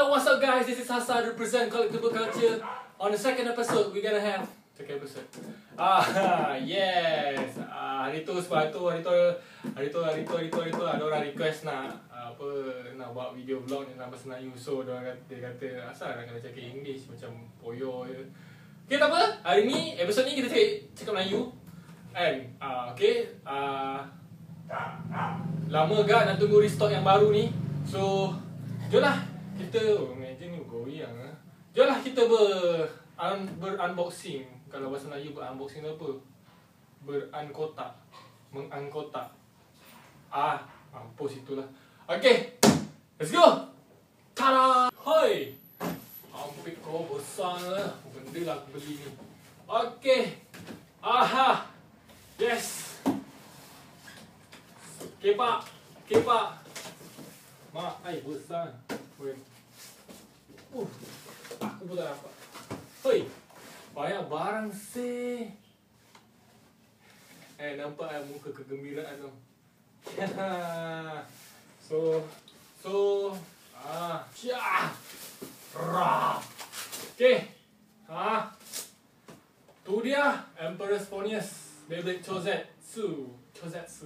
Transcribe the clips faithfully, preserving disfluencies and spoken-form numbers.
Yo, what's up guys? This is Hassan represent Collectible Culture. On the second episode, we're gonna have second episode. Ah, yes. Ah, hari tu sebab tu hari tu hari tu hari tu hari tu hari tu ada orang request nak apa nak buat video vlog ni dalam bahasa Melayu. So dia kata dia kata asal nak kena cakap English macam poyo je. Okay, tak apa. Hari ni episod ni kita cakap cakap Melayu. And ah, okay. Ah, lama gak nak tunggu restock yang baru ni. So, jomlah kita oh, imagine ni goyang ah. Jomlah kita ber un, ber-unboxing. Kalau bahasa Melayu ber-unboxing apa? Ber-unkotak. Mengangkotak. Ah, mampus itulah. Okay. Let's go. Tada! Hoi. Hampir kau besar lah. Benda lah aku beli ni. Okay. Aha. Yes. Okay pak. Okay pak. Mak, ai besar. Weh. Uh, aku pun tak dapat. Hoi. Banyak barang sih. Eh, nampak eh muka kegembiraan tu. so, so, ah, syah. Rah. Okay. Ha. Tu dia Emperor's Ponius Beyblade Chozetsu. Chozetsu.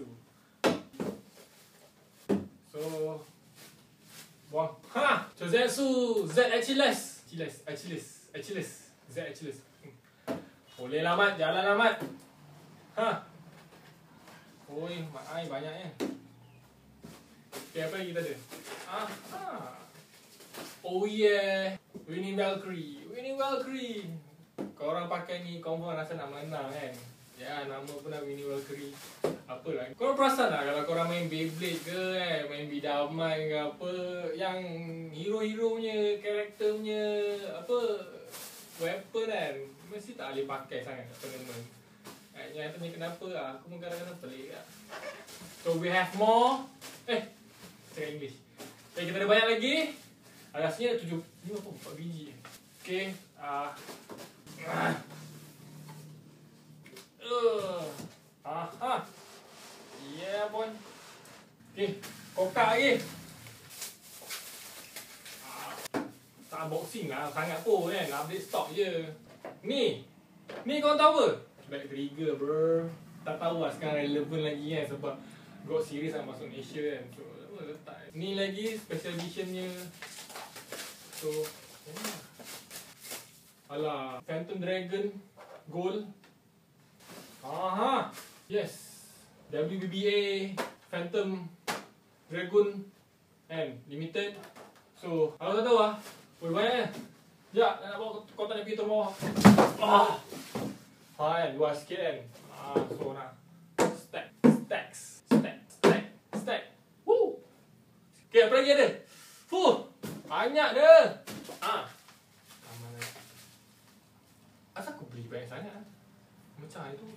So, buang. Ha! Chozetsu Z Achilles. Achilles, Achilles, Achilles. Z Achilles. Boleh lah mat, jalan lah mat. Ha. Oi, mat ai banyaknya. Okay, apa lagi kita ada? Ah, ha. Oh yeah. Winning Valkyrie. Winning Valkyrie. Kau orang pakai ni confirm rasa nak menang kan? Ya, nama pun nak Winning Valkyrie. Apalah. Kau perasan tak kalau korang main Beyblade ke eh, main Bidaman ke apa, yang hero-hero punya, karakter punya apa, weapon kan, mesti tak boleh pakai sangat kat tournament. Eh, yang tanya kenapa lah, aku pun kadang-kadang pelik lah. So we have more. Eh, cakap English. Okay, kita ada banyak lagi. Rasanya tujuh, lima pun empat biji. Okay. Ah. Uh. Uh. Aha. Yeah, boy. Okay, kokak lagi. Ah. Tak unboxing lah sangat pun kan, update stock je. Ni. Ni kau tahu apa? Back trigger bro. Tak tahu lah sekarang relevan lagi kan, sebab God series nak masuk Malaysia kan. So, apa letak. Ni lagi special editionnya. So, yeah. Alah, Phantom Dragon Gold. Aha. Yes. W B B A Phantom Dragon and Limited. So, aku tak tahu lah. Boleh banyak kan? Sekejap, nak bawa kotak nak pergi turun bawah. Ah. Ha kan, luar sikit kan. Ah, so nak stack, stacks, stack, stack, stack. Woo. Okay, apa lagi ada? Fuh, banyak dah. Ah. Asal aku beli banyak sangat ah? Macam itu.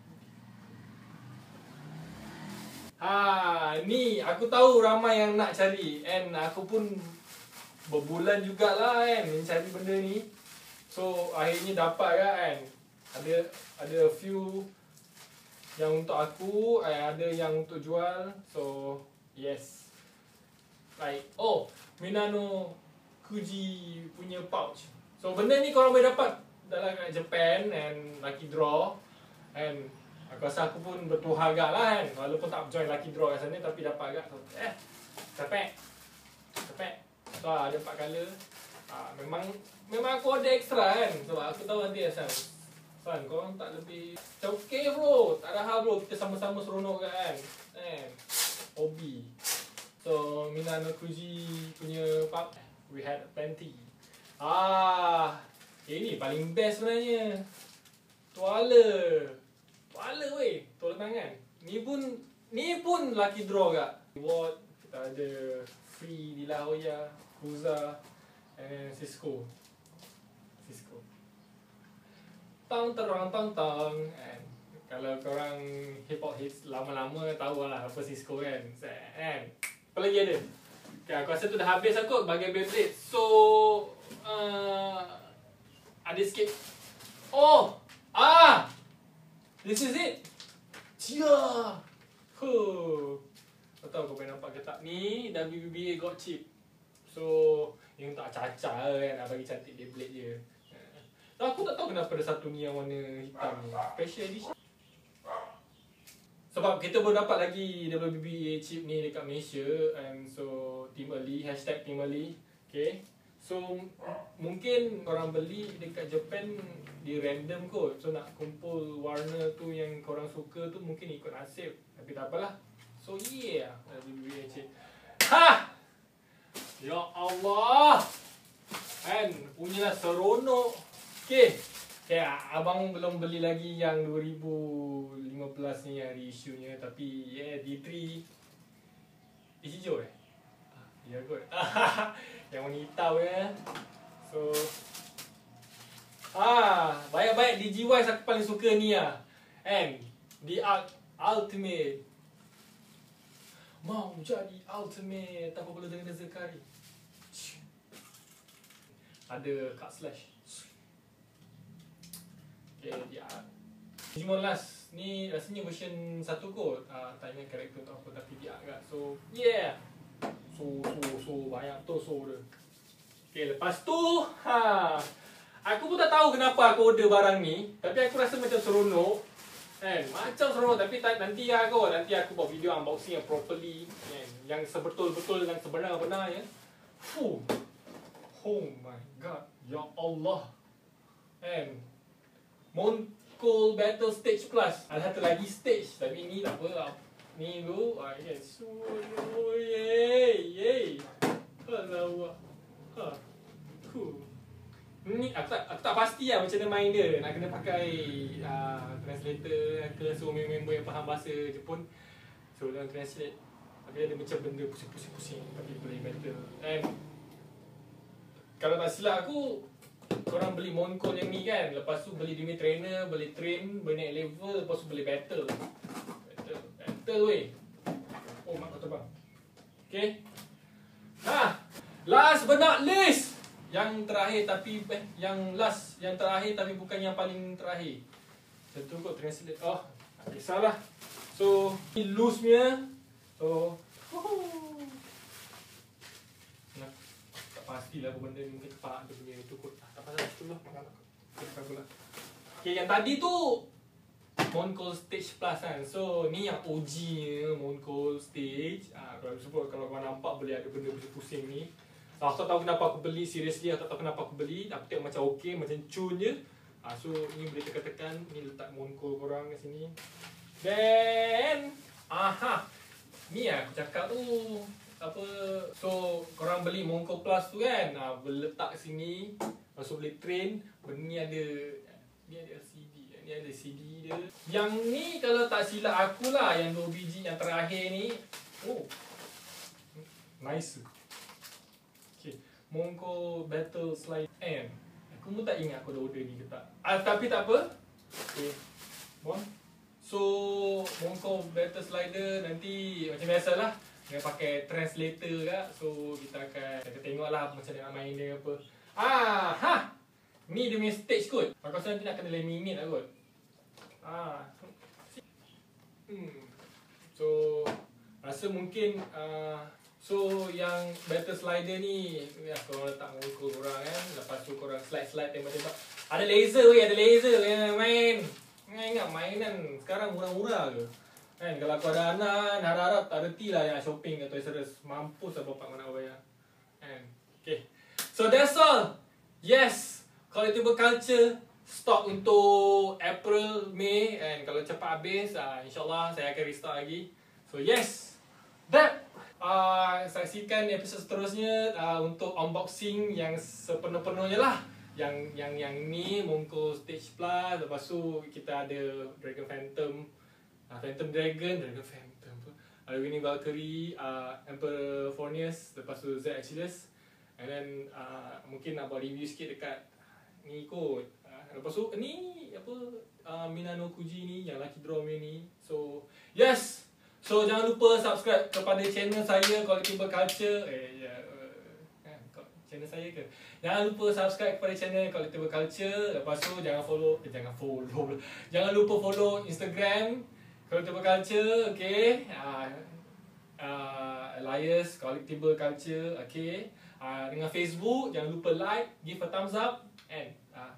Ha, ni aku tahu ramai yang nak cari, and aku pun berbulan jugalah kan mencari benda ni. So akhirnya dapat kan. Ada ada few yang untuk aku, ada yang untuk jual. So yes. Like oh, Minano Kuji punya pouch. So benda ni korang boleh dapat dalam kat Japan and Lucky Draw. And aku rasa aku pun bertuah agak lah kan, walaupun tak join Lucky Draw kat sana, tapi dapat agak. So, eh, capek Capek So ada empat colour. ah, Memang Memang aku ada extra kan, sebab aku tahu nanti asal San, korang tak lebih macam okay bro, tak ada hal bro, kita sama-sama seronok kan kan, hobi. So Minano Kuji punya pub, we had plenty. Ah, ini paling best sebenarnya. Tuala. Tuala weh, tuala tangan. Ni pun ni pun lucky draw kak. Reward, kita ada free di La Jolla, Cruza and Cisco. Cisco. Tong terong tong tong. And kalau korang hip hop hits lama-lama tahu lah apa Cisco kan. And apa lagi ada? Okay, aku rasa tu dah habis aku bagai Beyblade. So uh, ada sikit. Oh, ah, this is it. Cia. Huh. Tak tahu kau boleh nampak ke tak. Ni W B B A got chip. So yang tak acah-acah kan, nak bagi cantik Beyblade je. So, aku tak tahu kenapa ada satu ni yang warna hitam ni. Special edition. Sebab kita belum dapat lagi W B B E A chip ni dekat Malaysia, and so Team Early, hashtag Team Early. Okay. So mungkin korang beli dekat Japan di random kot. So nak kumpul warna tu yang korang suka tu mungkin ikut nasib. Tapi tak apalah. So yeah, W B B E A chip. Ha! Ya Allah. Kan punyalah seronok. Okay. Okay, abang belum beli lagi yang dua ribu lima belas ni yang reissue-nya. Tapi yeah, D three is hijau eh? Ya yeah, kot. Yang warna hitam ya. So ah, baik-baik D G Y aku paling suka ni lah. And The Arc Ultimate. Mau jadi Ultimate tanpa perlu dengan Zakari. Ada cut slash. Okay, dia Digimon Last ni rasanya version satu kot. Ah, tak ingat karakter tu apa, tapi dia agak. So, yeah. So, so, so banyak tu so dia. Okay, lepas tu, ha. Aku pun tak tahu kenapa aku order barang ni, tapi aku rasa macam seronok. Kan? Macam seronok, tapi tak, nanti aku nanti aku buat video unboxing yang properly, kan? Yang sebetul-betul dan sebenar-benarnya. Fuh. Oh my god. Ya Allah. Kan? Moncoal Battle Stage Plus. Ada satu lagi stage, tapi ni tak apa. Ni dulu, ah yes. Oh yay, yay. Alah. Ha. Cool. Ni aku tak aku tak pasti lah macam mana main dia. Nak kena pakai uh, translator ke, so member yang faham bahasa Jepun. So dalam translate. Tapi ada macam benda pusing-pusing-pusing tapi boleh battle. And kalau tak silap aku, korang beli Moncoal yang ni kan, lepas tu beli Demi Trainer, beli train, beli naik level, lepas tu beli battle. Battle, battle weh. Oh mak kau terbang. Okay. Ha, last but not least, yang terakhir tapi eh, yang last, yang terakhir tapi bukan yang paling terakhir. Tentu kot translate. Oh, tak kisahlah. So, ni loose punya. So, nah, tak pastilah apa benda ni, mungkin tepat dia punya tu kot. Tak pasal tu lah. Okay, yang tadi tu Moncoal Stage Plus kan. So ni yang O G-nya Moncoal Stage. Ah, kalau sebut kalau kau nampak boleh ada benda pusing-pusing ni. So, aku tak tahu kenapa aku beli, seriously aku tak tahu kenapa aku beli. Aku tengok macam okey, macam cun je. Ah, so ni boleh tekan-tekan, ni letak Moncoal korang kat sini. Then aha. Ni lah aku cakap tu. Apa, so korang beli Moncoal Plus tu kan, ah, boleh letak sini. Lepas tu boleh train. Benda ni ada, ni ada L C D, ni ada C D dia. Yang ni kalau tak silap aku lah, yang dua biji yang terakhir ni. Oh, nice. Okay, Moncoal Battle Slide M. Aku pun tak ingat aku dah order ni ke tak. Ah, tapi tak apa. Okay, bon. So Moncoal Battle Slider nanti macam biasalah, dengan pakai translator kak. So kita akan kita tengoklah macam mana nak main dia apa. Ah, ha. Ni dia punya stage kot. Aku rasa nanti nak kena laminate lah kot. Ah. Hmm. So rasa mungkin uh, so yang battle slider ni ya, korang letak Moncoal korang kan. Lepas tu korang slide-slide tembak-tembak. Ada laser weh, ada laser yang main. Ingat mainan sekarang murah-murah ke? Kan kalau kau ada anak, harap-harap tak reti lah yang shopping kat Toys R Us. Mampus lah bapak mana bayar. Kan? Okay. So that's all. Yes. Collectible Culture stock untuk April, Mei, and kalau cepat habis, uh, insyaAllah saya akan restart lagi. So yes. That. Uh, saksikan episod seterusnya uh, untuk unboxing yang sepenuh-penuhnya lah. Yang yang yang ni Moncoal Stage Plus. Lepas tu kita ada Dragon Phantom, uh, Phantom Dragon, Dragon Phantom tu. Ada Winning Valkyrie, uh, Emperor Fornius, lepas tu Z Achilles. And then uh, mungkin nak buat review sikit dekat ni kot. Uh, lepas tu ni apa uh, Minano Kuji ni yang lucky draw ni. So yes. So jangan lupa subscribe kepada channel saya Collectible Culture. Eh ya. Channel saya ke. Jangan lupa subscribe kepada channel Collectible Culture. Lepas tu jangan follow, eh, jangan follow. Jangan lupa follow Instagram Collectible Culture, okey. Uh, uh, Elias Collectible Culture, okey. uh, dengan Facebook, jangan lupa like, give a thumbs up, and uh,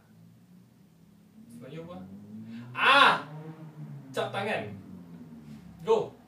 sebenarnya apa? Ah, cap tangan. Go.